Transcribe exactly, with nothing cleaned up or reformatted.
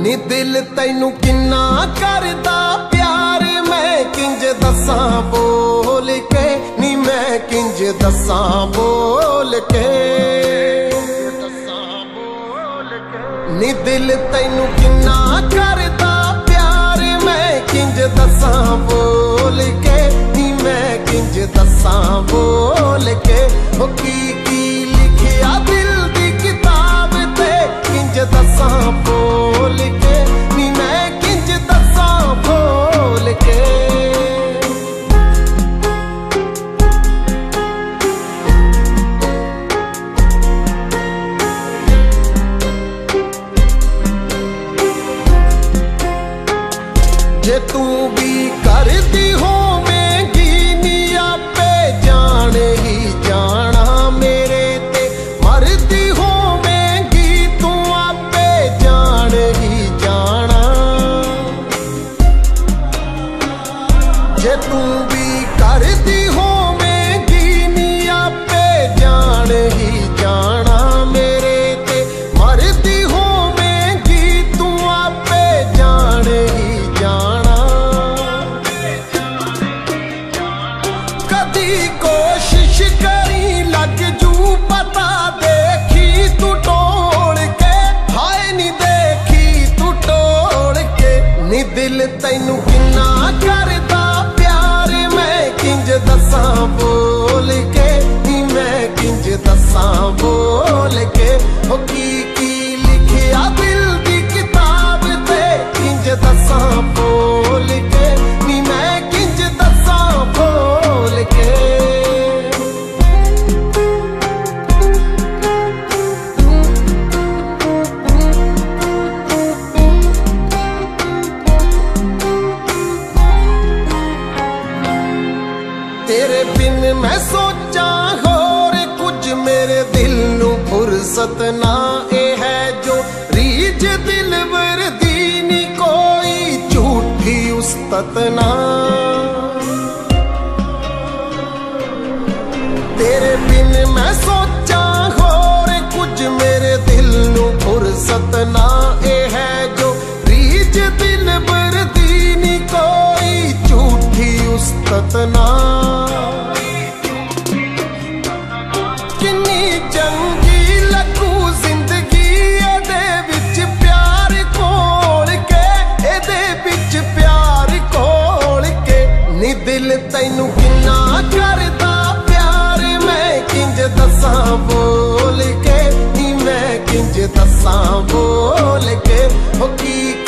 नी दिल तैनू किन्ना करदा प्यार मैं किंज दसां बोल के, नी मैं किंज दसां बोल के। नी दिल तैनू किन्ना करदा प्यार मैं किंज दसां बोल के, नी मैं किंज दसां बोल के। ओ की की लिखिया दिल दी किताब ते किंज दसां बोल के, नी मैं किंज दसां बोल के। जे तू भी करदी होवेगी नी आपे जान ही जाना मेरे ते, मरदी होवेगी तू आपे जान ही जाना। जे तू भी करदी होवेगी नी आपे जान ही जाना मेरे ते, मरदी होवेगी तू आपे जान ही जाना। कदी कोशिश करी लग जू पता देखी तू टोड़ के, हाय नी देखी तू टोड़ के। नी दिल तैनू किन्ना करदा प्यार मैं किंज दसां बोल के, नी मैं किंज दसां बोल के। ओ की की लिखिया दिल दी किताब ते किंज दसां बोल के, नी मैं किंज दसां बोल के। तेरे बिन मैं सोचा होर कुछ मेरे दिल नू फुर्सत ना ए है जो रीज दिल वरदी नी कोई झूठी उस्तत ना। तेरे बिन मैं सोचा होर कुछ मेरे दिल नू फुर्सत ना ए है जो रीज दिल वरदी नी कोई झूठी उस्तत ना। किन्नी चंगी लगू जिंदगी एदे विच प्यार कोल के, एदे विच प्यार कोल के। नी दिल तैनू किन्ना करदा प्यार मैं किंज दसां बोल के, नी मैं किंज दसां बोल के। ओ की